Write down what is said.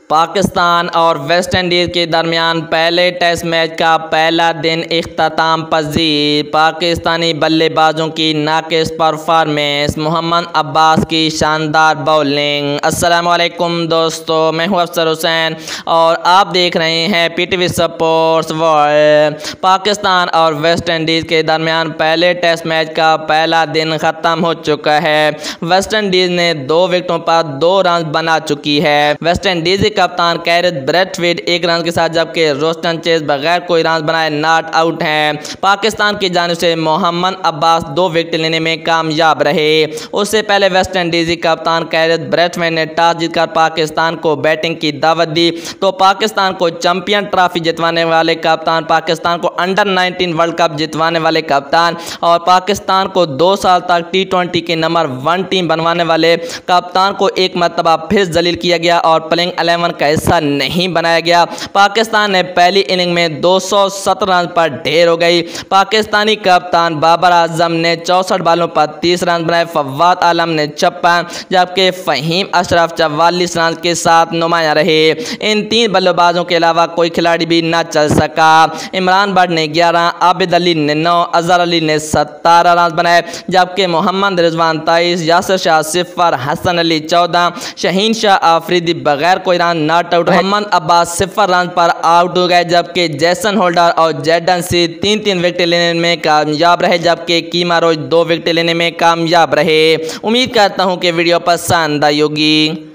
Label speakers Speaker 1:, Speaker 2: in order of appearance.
Speaker 1: पाकिस्तान और West Indies के दरमियान पहले टेस्ट मैच का पहला दिन इख्तिताम पजीर। पाकिस्तानी बल्लेबाजों की नाकिस परफॉर्मेंस, मोहम्मद अब्बास की शानदार बॉलिंग। अस्सलामुअलैकुम दोस्तों, मैं हूं अफसर हुसैन और आप देख रहे हैं पीटीवी स्पोर्ट्स वर्ल्ड। पाकिस्तान और वेस्ट इंडीज़ के दरमियान पहले टेस्ट मैच का पहला दिन ख़त्म हो चुका है। वेस्ट इंडीज़ ने 2 विकेटों पर 2 रन बना चुकी है। वेस्ट इंडीज़ कप्तान कैरेथ ब्रैथवेट 1 रन के साथ, जबकि रोस्टन चेज बगैर कोई रन बनाए नॉट आउट हैं। पाकिस्तान की जानिब से मोहम्मद अब्बास 2 विकेट लेने में कामयाब रहे। उससे पहले वेस्ट इंडीज़ कप्तान कैरेथ ब्रैथवेट ने टॉस जीतकर पाकिस्तान को बैटिंग की दावत दी, तो पाकिस्तान को चैंपियन ट्रॉफी जितवाने वाले कप्तान, पाकिस्तान को अंडर 19 वर्ल्ड कप जितवाने वाले कप्तान और पाकिस्तान को 2 साल तक T20 की नंबर 1 टीम बनवाने वाले कप्तान को एक मरतबा फिर जलील किया गया और प्लेइंग 11 का हिस्सा नहीं बनाया गया। पाकिस्तान ने पहली इनिंग में 217 रन पर ढेर हो गई। पाकिस्तानी कप्तान बाबर आजम ने 64 बॉलों पर 30 रन बनाए, फवाद आलम ने 56, जबकि फ़हीम अशरफ 44 रन के साथ नुमाया रहे। इन 3 बल्लेबाजों के अलावा कोई खिलाड़ी भी न चल सका। इमरान बट ने 11, आबिद अली ने 9, अजहर अली ने 17 रन बनाए, जबकि मोहम्मद रिजवान 23, यासिर शाह 0, हसन अली 14, शहीन शाह आफरीदी बगैर कोई run not out. Mohammad Abbas 0 run पर आउट हो गए, जबकि जैसन होल्डर और जैडन सी 3-3 विकेट लेने में कामयाब रहे, जबकि कीमा रोज 2 विकेट लेने में कामयाब रहे। उम्मीद करता हूं कि वीडियो पसंद आई होगी।